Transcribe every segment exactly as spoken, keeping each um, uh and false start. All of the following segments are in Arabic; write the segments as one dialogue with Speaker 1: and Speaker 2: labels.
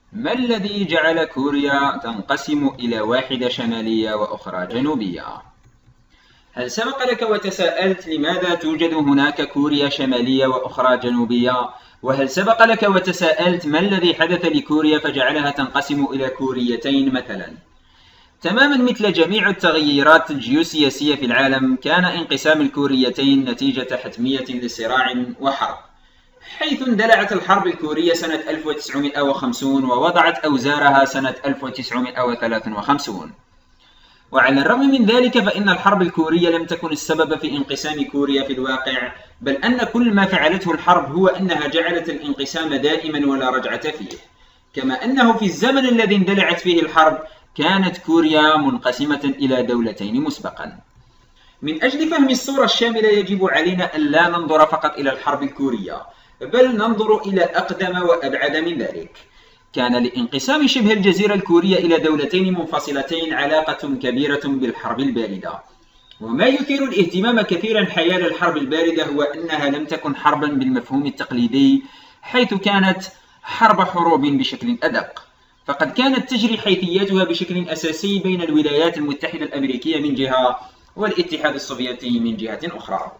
Speaker 1: ما الذي جعل كوريا تنقسم إلى واحدة شمالية وأخرى جنوبية؟ هل سبق لك وتساءلت لماذا توجد هناك كوريا شمالية وأخرى جنوبية؟ وهل سبق لك وتساءلت ما الذي حدث لكوريا فجعلها تنقسم إلى كوريتين مثلا؟ تماما مثل جميع التغييرات الجيوسياسية في العالم، كان انقسام الكوريتين نتيجة حتمية لصراع وحرب، حيث اندلعت الحرب الكورية سنة ألف وتسعمائة وخمسين ووضعت أوزارها سنة ألف وتسعمائة وثلاثة وخمسين. وعلى الرغم من ذلك فإن الحرب الكورية لم تكن السبب في انقسام كوريا في الواقع، بل أن كل ما فعلته الحرب هو أنها جعلت الانقسام دائما ولا رجعة فيه، كما أنه في الزمن الذي اندلعت فيه الحرب كانت كوريا منقسمة إلى دولتين مسبقا. من أجل فهم الصورة الشاملة يجب علينا أن لا ننظر فقط إلى الحرب الكورية، بل ننظر إلى أقدم وأبعد من ذلك. كان لانقسام شبه الجزيرة الكورية إلى دولتين منفصلتين علاقة كبيرة بالحرب الباردة، وما يثير الاهتمام كثيرا حيال الحرب الباردة هو أنها لم تكن حربا بالمفهوم التقليدي، حيث كانت حرب حروب بشكل أدق، فقد كانت تجري حيثياتها بشكل أساسي بين الولايات المتحدة الأمريكية من جهة والاتحاد السوفيتي من جهة أخرى.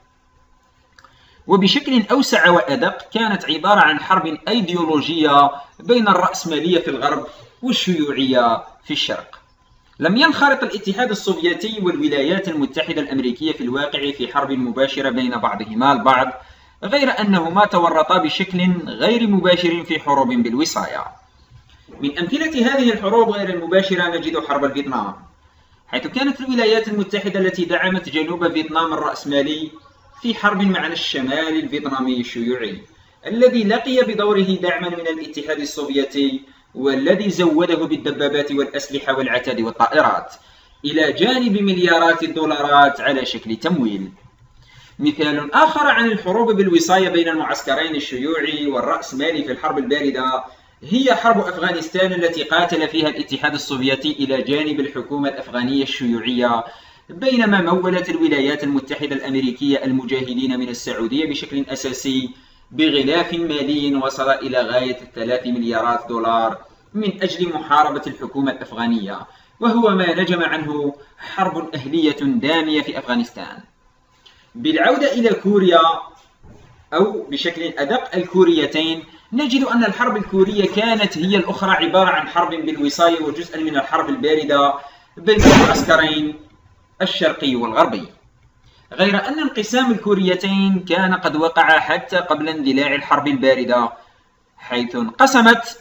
Speaker 1: وبشكل أوسع وأدق كانت عبارة عن حرب أيديولوجية بين الرأسمالية في الغرب والشيوعية في الشرق. لم ينخرط الاتحاد السوفيتي والولايات المتحدة الأمريكية في الواقع في حرب مباشرة بين بعضهما البعض، غير أنهما تورطا بشكل غير مباشر في حروب بالوصاية. من أمثلة هذه الحروب غير المباشرة نجد حرب الفيتنام، حيث كانت الولايات المتحدة التي دعمت جنوب فيتنام الرأسمالي في حرب مع الشمال الفيتنامي الشيوعي، الذي لقي بدوره دعما من الاتحاد السوفيتي، والذي زوده بالدبابات والأسلحة والعتاد والطائرات، إلى جانب مليارات الدولارات على شكل تمويل. مثال آخر عن الحروب بالوصاية بين المعسكرين الشيوعي والرأسمالي في الحرب الباردة هي حرب أفغانستان، التي قاتل فيها الاتحاد السوفيتي إلى جانب الحكومة الأفغانية الشيوعية، بينما مولت الولايات المتحدة الأمريكية المجاهدين من السعودية بشكل أساسي بغلاف مالي وصل إلى غاية ثلاث مليارات دولار من أجل محاربة الحكومة الأفغانية، وهو ما نجم عنه حرب أهلية دامية في أفغانستان. بالعودة إلى كوريا، أو بشكل أدق الكوريتين، نجد أن الحرب الكورية كانت هي الأخرى عبارة عن حرب بالوصاية وجزءا من الحرب الباردة بين المعسكرين الشرقي والغربي، غير أن انقسام الكوريتين كان قد وقع حتى قبل اندلاع الحرب الباردة، حيث انقسمت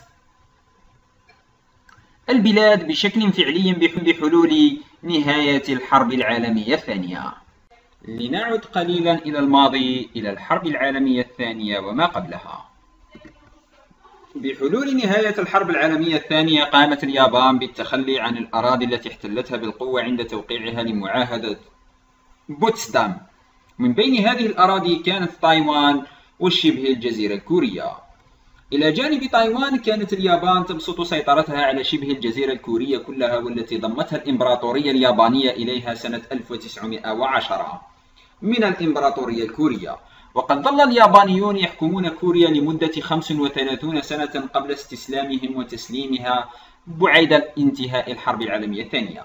Speaker 1: البلاد بشكل فعلي بحلول نهاية الحرب العالمية الثانية. لنعد قليلا إلى الماضي، إلى الحرب العالمية الثانية وما قبلها. بحلول نهاية الحرب العالمية الثانية قامت اليابان بالتخلي عن الأراضي التي احتلتها بالقوة عند توقيعها لمعاهدة بوتسدام. من بين هذه الأراضي كانت تايوان وشبه الجزيرة الكورية. إلى جانب تايوان كانت اليابان تبسط سيطرتها على شبه الجزيرة الكورية كلها، والتي ضمتها الإمبراطورية اليابانية إليها سنة ألف وتسعمائة وعشرة من الإمبراطورية الكورية. وقد ظل اليابانيون يحكمون كوريا لمدة خمس وثلاثين سنة قبل استسلامهم وتسليمها بعد انتهاء الحرب العالمية الثانية.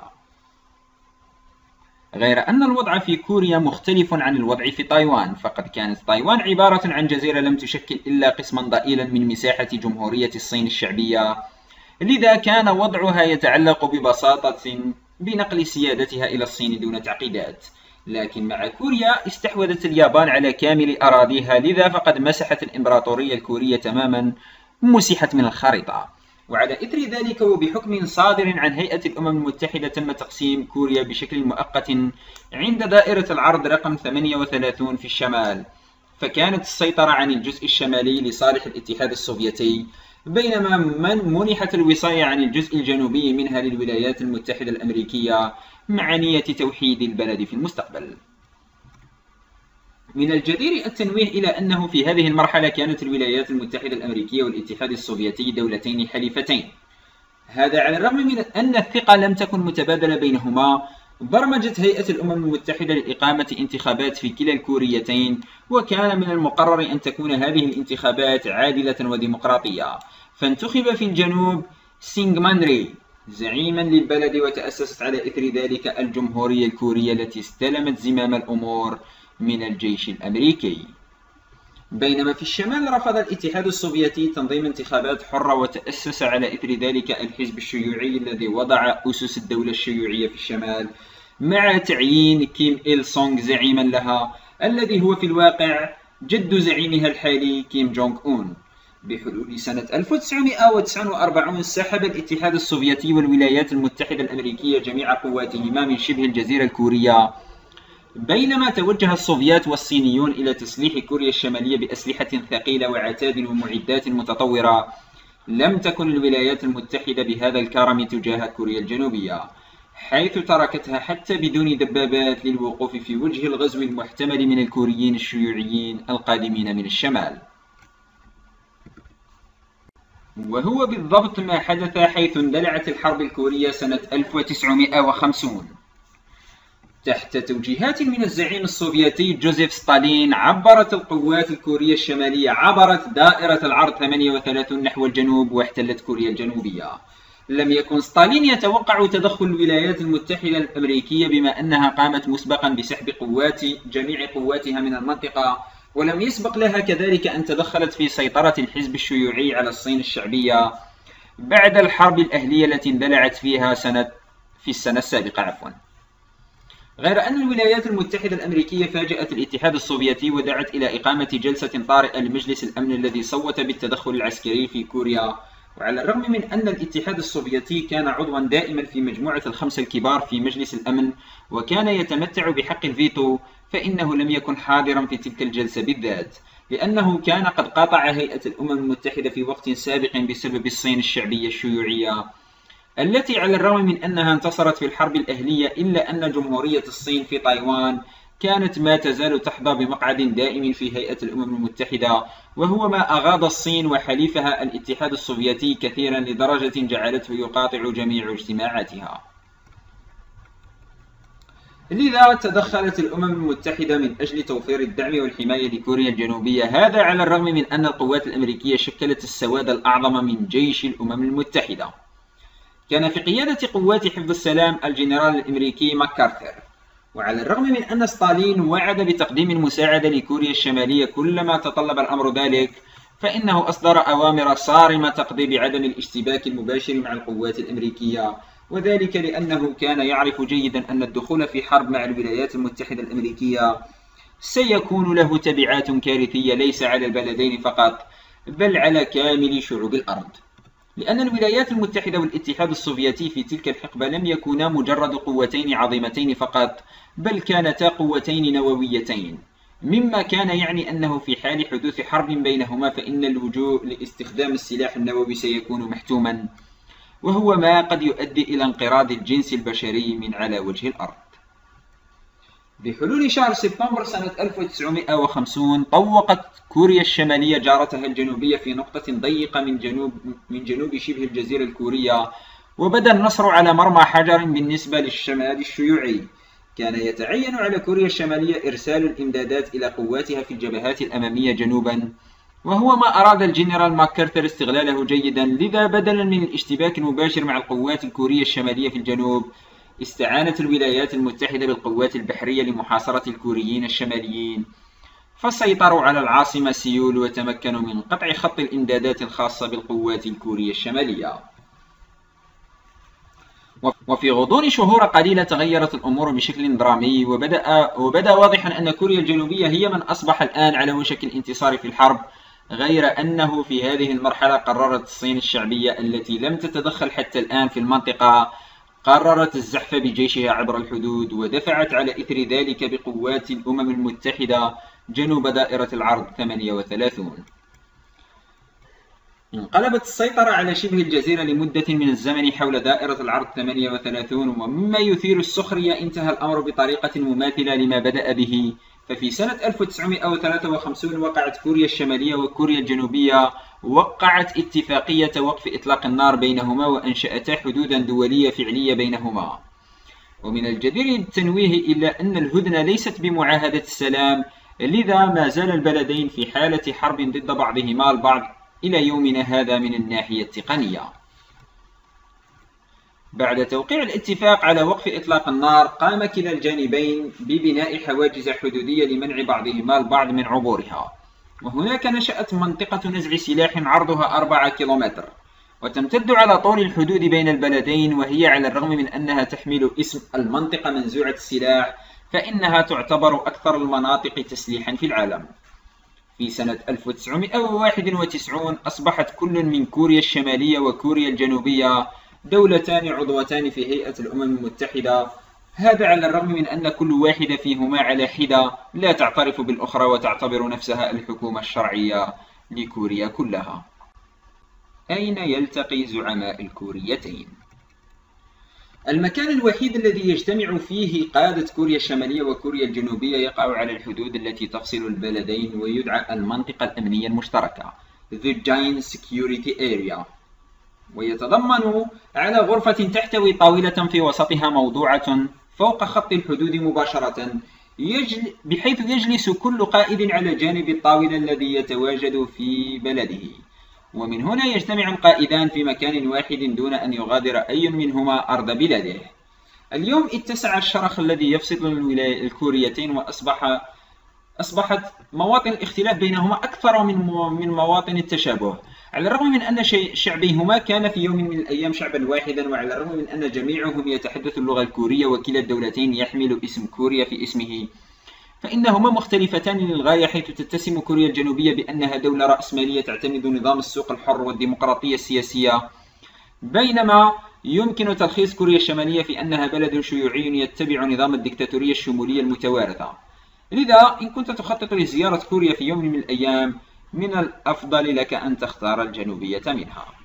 Speaker 1: غير أن الوضع في كوريا مختلف عن الوضع في تايوان، فقد كانت تايوان عبارة عن جزيرة لم تشكل إلا قسما ضئيلا من مساحة جمهورية الصين الشعبية، لذا كان وضعها يتعلق ببساطة بنقل سيادتها إلى الصين دون تعقيدات. لكن مع كوريا استحوذت اليابان على كامل أراضيها، لذا فقد مسحت الإمبراطورية الكورية تماما، مسحت من الخارطة. وعلى إثر ذلك وبحكم صادر عن هيئة الأمم المتحدة تم تقسيم كوريا بشكل مؤقت عند دائرة العرض رقم ثمانية وثلاثين في الشمال، فكانت السيطرة عن الجزء الشمالي لصالح الاتحاد السوفيتي، بينما من منحت الوصاية عن الجزء الجنوبي منها للولايات المتحدة الأمريكية مع نية توحيد البلد في المستقبل. من الجدير التنويه إلى أنه في هذه المرحلة كانت الولايات المتحدة الأمريكية والاتحاد السوفيتي دولتين حليفتين. هذا على الرغم من أن الثقة لم تكن متبادلة بينهما. برمجت هيئة الأمم المتحدة لإقامة انتخابات في كلا الكوريتين، وكان من المقرر أن تكون هذه الانتخابات عادلة وديمقراطية، فانتخب في الجنوب سينغمان-ري زعيما للبلد، وتأسست على إثر ذلك الجمهورية الكورية التي استلمت زمام الأمور من الجيش الأمريكي. بينما في الشمال رفض الاتحاد السوفيتي تنظيم انتخابات حرة، وتأسس على إثر ذلك الحزب الشيوعي الذي وضع أسس الدولة الشيوعية في الشمال مع تعيين كيم إل سونغ زعيما لها، الذي هو في الواقع جد زعيمها الحالي كيم جونغ أون. بحلول سنة ألف وتسعمائة وتسعة وأربعين سحب الاتحاد السوفيتي والولايات المتحدة الأمريكية جميع قواتهما من شبه الجزيرة الكورية، بينما توجه السوفيات والصينيون إلى تسليح كوريا الشمالية بأسلحة ثقيلة وعتاد ومعدات متطورة. لم تكن الولايات المتحدة بهذا الكرم تجاه كوريا الجنوبية، حيث تركتها حتى بدون دبابات للوقوف في وجه الغزو المحتمل من الكوريين الشيوعيين القادمين من الشمال. وهو بالضبط ما حدث، حيث اندلعت الحرب الكورية سنة ألف وتسعمائة وخمسين تحت توجيهات من الزعيم السوفيتي جوزيف ستالين. عبرت القوات الكورية الشمالية عبرت دائرة العرض ثمانية وثلاثين نحو الجنوب واحتلت كوريا الجنوبية. لم يكن ستالين يتوقع تدخل الولايات المتحدة الأمريكية بما أنها قامت مسبقا بسحب قوات جميع قواتها من المنطقة، ولم يسبق لها كذلك أن تدخلت في سيطرة الحزب الشيوعي على الصين الشعبية بعد الحرب الأهلية التي اندلعت فيها سنة في السنة السابقة عفوا. غير أن الولايات المتحدة الأمريكية فاجأت الاتحاد السوفيتي ودعت إلى إقامة جلسة طارئة لمجلس الأمن الذي صوت بالتدخل العسكري في كوريا. وعلى الرغم من أن الاتحاد السوفيتي كان عضوا دائما في مجموعة الخمسة الكبار في مجلس الأمن وكان يتمتع بحق الفيتو، فإنه لم يكن حاضرا في تلك الجلسة بالذات، لأنه كان قد قاطع هيئة الأمم المتحدة في وقت سابق بسبب الصين الشعبية الشيوعية، التي على الرغم من أنها انتصرت في الحرب الأهلية إلا أن جمهورية الصين في تايوان كانت ما تزال تحظى بمقعد دائم في هيئة الأمم المتحدة، وهو ما أغاض الصين وحليفها الاتحاد السوفيتي كثيرا لدرجة جعلته يقاطع جميع اجتماعاتها. لذا تدخلت الأمم المتحدة من أجل توفير الدعم والحماية لكوريا الجنوبية، هذا على الرغم من أن القوات الأمريكية شكلت السواد الأعظم من جيش الأمم المتحدة. كان في قيادة قوات حفظ السلام الجنرال الأمريكي ماكارثر، وعلى الرغم من أن ستالين وعد بتقديم المساعدة لكوريا الشمالية كلما تطلب الأمر ذلك، فإنه أصدر أوامر صارمة تقضي بعدم الاشتباك المباشر مع القوات الأمريكية، وذلك لأنه كان يعرف جيدا أن الدخول في حرب مع الولايات المتحدة الأمريكية سيكون له تبعات كارثية ليس على البلدين فقط بل على كامل شعوب الأرض، لأن الولايات المتحدة والاتحاد السوفيتي في تلك الحقبة لم يكونا مجرد قوتين عظيمتين فقط، بل كانتا قوتين نوويتين، مما كان يعني أنه في حال حدوث حرب بينهما فإن اللجوء لاستخدام السلاح النووي سيكون محتوما، وهو ما قد يؤدي إلى انقراض الجنس البشري من على وجه الأرض. بحلول شهر سبتمبر سنة ألف وتسعمائة وخمسين طوقت كوريا الشمالية جارتها الجنوبية في نقطة ضيقة من جنوب من جنوب شبه الجزيرة الكورية، وبدا النصر على مرمى حجر بالنسبة للشمال الشيوعي. كان يتعين على كوريا الشمالية إرسال الإمدادات إلى قواتها في الجبهات الأمامية جنوبا، وهو ما أراد الجنرال ماكارثر استغلاله جيدا. لذا بدلا من الاشتباك المباشر مع القوات الكورية الشمالية في الجنوب، استعانت الولايات المتحدة بالقوات البحرية لمحاصرة الكوريين الشماليين، فسيطروا على العاصمة سيول وتمكنوا من قطع خط الإمدادات الخاصة بالقوات الكورية الشمالية. وفي غضون شهور قليلة تغيرت الأمور بشكل درامي، وبدأ, وبدأ واضحا أن كوريا الجنوبية هي من أصبح الآن على وشك الانتصار في الحرب، غير أنه في هذه المرحلة قررت الصين الشعبية التي لم تتدخل حتى الآن في المنطقة قررت الزحف بجيشها عبر الحدود، ودفعت على إثر ذلك بقوات الأمم المتحدة جنوب دائرة العرض ثمانية وثلاثين. انقلبت السيطرة على شبه الجزيرة لمدة من الزمن حول دائرة العرض ثمانية وثلاثين، ومما يثير السخرية انتهى الأمر بطريقة مماثلة لما بدأ به. ففي سنة ألف وتسعمائة وثلاثة وخمسين وقعت كوريا الشمالية وكوريا الجنوبية وقعت اتفاقية وقف إطلاق النار بينهما، وأنشأتا حدودا دولية فعلية بينهما. ومن الجدير التنويه إلى أن الهدنة ليست بمعاهدة السلام، لذا ما زال البلدين في حالة حرب ضد بعضهما البعض إلى يومنا هذا من الناحية التقنية. بعد توقيع الاتفاق على وقف إطلاق النار، قام كلا الجانبين ببناء حواجز حدودية لمنع بعضهما البعض من عبورها، وهناك نشأت منطقة نزع سلاح عرضها أربعة كيلومتر، وتمتد على طول الحدود بين البلدين، وهي على الرغم من أنها تحمل اسم المنطقة منزوعة السلاح فإنها تعتبر أكثر المناطق تسليحا في العالم. في سنة ألف وتسعمائة وواحد وتسعين أصبحت كل من كوريا الشمالية وكوريا الجنوبية دولتان عضوتان في هيئة الأمم المتحدة، هذا على الرغم من أن كل واحدة فيهما على حدة لا تعترف بالأخرى وتعتبر نفسها الحكومة الشرعية لكوريا كلها. أين يلتقي زعماء الكوريتين؟ المكان الوحيد الذي يجتمع فيه قادة كوريا الشمالية وكوريا الجنوبية يقع على الحدود التي تفصل البلدين، ويدعى المنطقة الأمنية المشتركة The Giant Security Area، ويتضمن على غرفة تحتوي طاولة في وسطها موضوعة فوق خط الحدود مباشرة، يجل بحيث يجلس كل قائد على جانب الطاولة الذي يتواجد في بلده، ومن هنا يجتمع القائدان في مكان واحد دون أن يغادر أي منهما أرض بلاده. اليوم اتسع الشرخ الذي يفصل الكوريتين، وأصبح أصبحت مواطن الاختلاف بينهما أكثر من من مواطن التشابه، على الرغم من أن شعبيهما كان في يوم من الأيام شعبا واحدا، وعلى الرغم من أن جميعهم يتحدث اللغة الكورية وكلا الدولتين يحمل اسم كوريا في اسمه، فإنهما مختلفتان للغاية، حيث تتسم كوريا الجنوبية بأنها دولة رأسمالية تعتمد نظام السوق الحر والديمقراطية السياسية، بينما يمكن تلخيص كوريا الشمالية في أنها بلد شيوعي يتبع نظام الدكتاتورية الشمولية المتوارثة. لذا إن كنت تخطط لزيارة كوريا في يوم من الأيام، من الأفضل لك أن تختار الجنوبية منها.